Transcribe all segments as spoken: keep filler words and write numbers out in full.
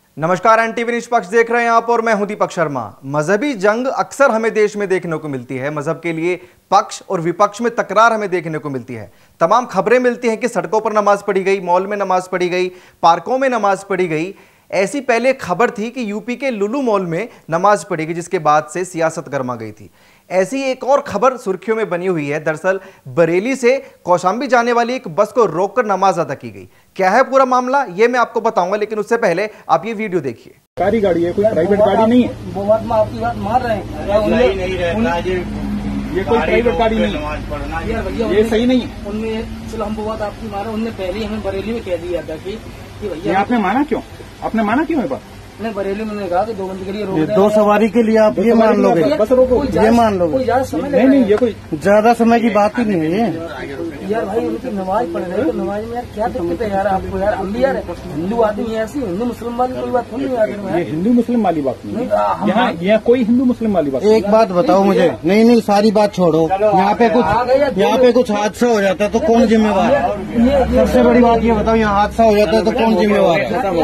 नमस्कार, एनटीवी निष्पक्ष देख रहे हैं आप और मैं हूं दीपक शर्मा। मजहबी जंग अक्सर हमें देश में देखने को मिलती है। मजहब के लिए पक्ष और विपक्ष में तकरार हमें देखने को मिलती है। तमाम खबरें मिलती हैं कि सड़कों पर नमाज पढ़ी गई, मॉल में नमाज पढ़ी गई, पार्कों में नमाज पढ़ी गई। ऐसी पहले खबर थी कि यूपी के लुलु मॉल में नमाज पढ़ी गई, जिसके बाद से सियासत गर्मा गई थी। ऐसी एक और खबर सुर्खियों में बनी हुई है। दरअसल बरेली से कौशाम्बी जाने वाली एक बस को रोककर नमाज अदा की गई। क्या है पूरा मामला, ये मैं आपको बताऊंगा, लेकिन उससे पहले आप ये वीडियो देखिए। सरकारी गाड़ी है, कोई प्राइवेट गाड़ी नहीं है। वो बात में आपकी बात मार रहे हैं, ये कोई प्राइवेट गाड़ी नहीं है, ये सही नहीं है। उनमें चलो हम वो बात आपकी मारे, उनने पहले ही हमें बरेली में कह दिया था कि भैया आपने माना क्यों? आपने माना क्यों है बात? नहीं, बरेली में कहा कि दो बंदी के लिए रोक दो सवारी के लिए आप ये मान लोगे, बस रोको, ये मान लोगे। कोई ज्यादा समय नहीं नहीं, ये कोई ज्यादा समय की बात ही नहीं है ये। यार भाई उनकी नमाज पढ़ रहे हो, नमाज में यार क्या दिक्कत है यार आपको? यार हम भी यार हिंदू आदमी ऐसी हिंदू मुस्लिम वाली कोई बात नहीं है। ये हिंदू मुस्लिम वाली बात नहीं है, यहाँ यहाँ कोई हिंदू मुस्लिम वाली बात। एक बात बताओ मुझे, नहीं नहीं सारी बात छोड़ो। यहाँ पे कुछ यहाँ पे कुछ हादसा हो जाता है तो कौन जिम्मेवार है? सबसे बड़ी बात ये बताओ, यहाँ हादसा हो जाता है तो कौन जिम्मेवार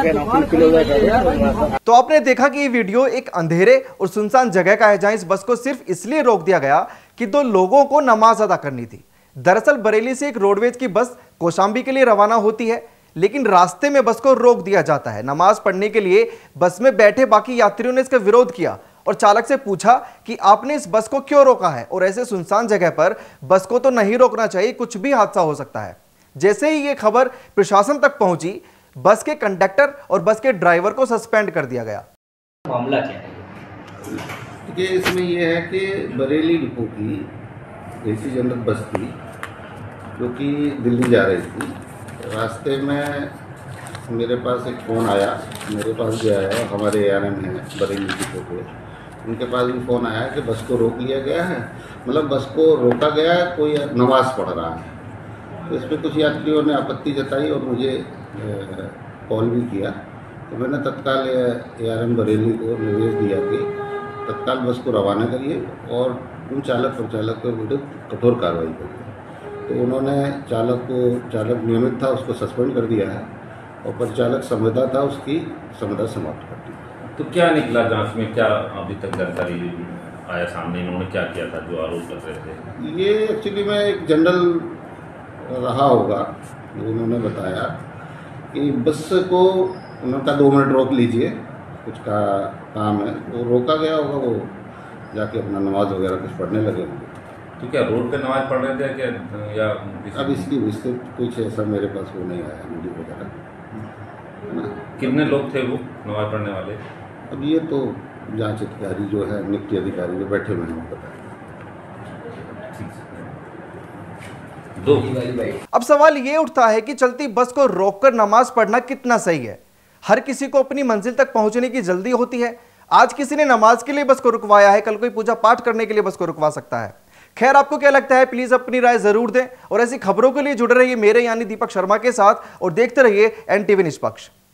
है? तो आपने देखा कि ये वीडियो एक अंधेरे और सुनसान जगह का है, जहां इस बस को सिर्फ इसलिए रोक दिया गया कि दो लोगों को नमाज अदा करनी थी। दरअसल बरेली से एक रोडवेज की बस कौशाम्बी के लिए रवाना होती है, लेकिन रास्ते में बस को रोक दिया जाता है। नमाज पढ़ने के लिए बस में बैठे बाकी यात्रियों ने इसका विरोध किया और चालक से पूछा कि आपने इस बस को क्यों रोका है, और ऐसे सुनसान जगह पर बस को तो नहीं रोकना चाहिए, कुछ भी हादसा हो सकता है। जैसे ही ये खबर प्रशासन तक पहुंची, बस के कंडक्टर और बस के ड्राइवर को सस्पेंड कर दिया गया। मामला क्या है? ये इसमें यह है कि बरेली डिपो की एसी जनरल बस थी जो कि दिल्ली जा रही थी। रास्ते में मेरे पास एक फ़ोन आया, मेरे पास भी आया, हमारे ए आर एम है बरेली डिपो के, उनके पास भी फ़ोन आया कि बस को रोक लिया गया है, मतलब बस को रोका गया है, कोई नमाज़ पढ़ रहा है। तो इस पर कुछ यात्रियों ने आपत्ति जताई और मुझे कॉल भी किया। तो मैंने तत्काल ए आर एम बरेली को निर्देश दिया कि तत्काल बस को रवाना करिए और उन चालक परिचालक के विरुद्ध कठोर कार्रवाई करिए। तो उन्होंने चालक को, चालक नियमित था उसको सस्पेंड कर दिया है और परिचालक संविदा था उसकी संविदा समाप्त कर दी। तो क्या निकला जांच में, क्या अभी तक जानकारी आया सामने, इन्होंने क्या किया था जो आरोप कर रहे थे? ये एक्चुअली में एक जनरल रहा होगा, उन्होंने बताया कि बस को उन्होंने कहा दो मिनट रोक लीजिए, कुछ का काम है, वो रोका गया होगा, वो जाके अपना नमाज वगैरह कुछ पढ़ने लगे होंगे। तो क्या रोड पे नमाज पढ़ रहे थे क्या, या अब इसकी विस्तृत कुछ ऐसा मेरे पास वो नहीं आया वीडियो वगैरह, है ना। कितने लोग थे वो नमाज पढ़ने वाले? अब ये तो जांच अधिकारी जो है, नियुक्त अधिकारी जो बैठे हुए हैं वो बताएं। दो। अब सवाल ये उठता है कि चलती बस को रोककर नमाज पढ़ना कितना सही है। हर किसी को अपनी मंजिल तक पहुंचने की जल्दी होती है। आज किसी ने नमाज के लिए बस को रुकवाया है, कल कोई पूजा पाठ करने के लिए बस को रुकवा सकता है। खैर, आपको क्या लगता है? प्लीज अपनी राय जरूर दें और ऐसी खबरों के लिए जुड़े रहिए मेरे यानी दीपक शर्मा के साथ और देखते रहिए एनटीवी निष्पक्ष।